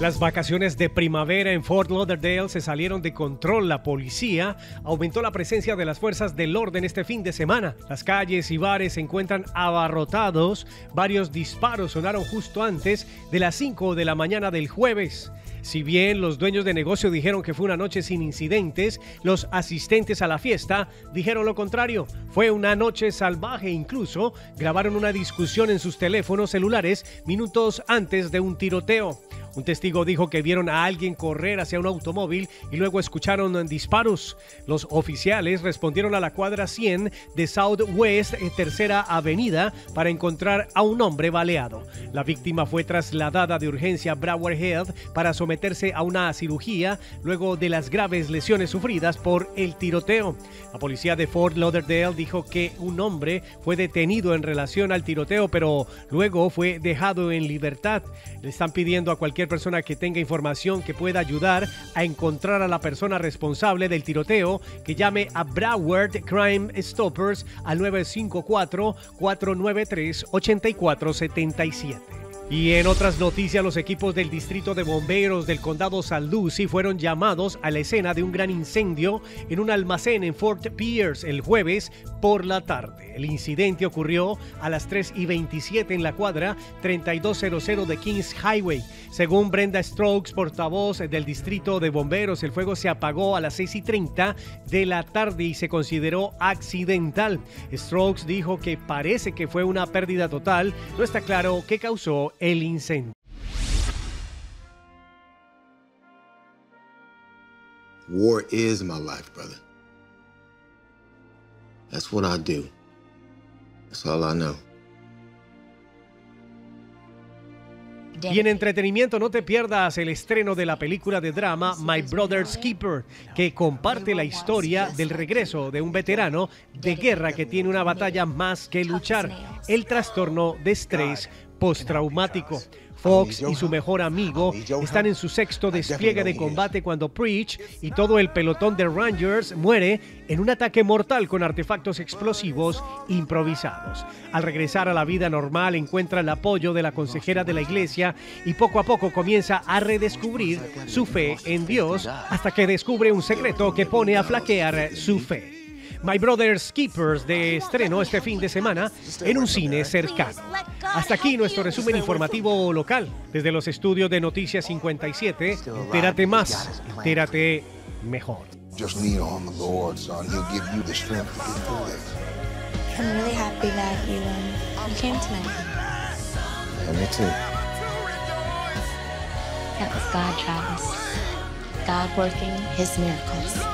Las vacaciones de primavera en Fort Lauderdale se salieron de control. La policía aumentó la presencia de las fuerzas del orden este fin de semana. Las calles y bares se encuentran abarrotados. Varios disparos sonaron justo antes de las 5 de la mañana del jueves. Si bien los dueños de negocio dijeron que fue una noche sin incidentes, los asistentes a la fiesta dijeron lo contrario. Fue una noche salvaje. Incluso grabaron una discusión en sus teléfonos celulares minutos antes de un tiroteo. Un testigo dijo que vieron a alguien correr hacia un automóvil y luego escucharon disparos. Los oficiales respondieron a la cuadra 100 de Southwest Tercera Avenida para encontrar a un hombre baleado. La víctima fue trasladada de urgencia a Broward Health para someterse a una cirugía luego de las graves lesiones sufridas por el tiroteo. La policía de Fort Lauderdale dijo que un hombre fue detenido en relación al tiroteo, pero luego fue dejado en libertad. Le están pidiendo a cualquier persona que tenga información que pueda ayudar a encontrar a la persona responsable del tiroteo que llame a Broward Crime Stoppers al 954-493-8477. Y en otras noticias, los equipos del Distrito de Bomberos del Condado St. Lucie fueron llamados a la escena de un gran incendio en un almacén en Fort Pierce el jueves por la tarde. El incidente ocurrió a las 3:27 en la cuadra 3200 de Kings Highway. Según Brenda Strokes, portavoz del Distrito de Bomberos, el fuego se apagó a las 6:30 de la tarde y se consideró accidental. Strokes dijo que parece que fue una pérdida total. No está claro qué causó el incendio. War is my life, brother. That's what I do. That's all I know. Y en entretenimiento, no te pierdas el estreno de la película de drama My Brother's Keeper, que comparte la historia del regreso de un veterano de guerra que tiene una batalla más que luchar: el trastorno de estrés postraumático. Fox y su mejor amigo están en su sexto despliegue de combate cuando Preach y todo el pelotón de Rangers muere en un ataque mortal con artefactos explosivos improvisados. Al regresar a la vida normal, encuentra el apoyo de la consejera de la iglesia y poco a poco comienza a redescubrir su fe en Dios hasta que descubre un secreto que pone a flaquear su fe. My Brother's Keepers, de estreno este fin de semana en un cine cercano. Hasta aquí nuestro resumen informativo local. Desde los estudios de Noticias 57, entérate más, entérate mejor. Just lean on the Lord, son. He'll give you the strength to get through this. I'm really happy that you came tonight. Yeah, me too. That was God, Travis. God working his miracles.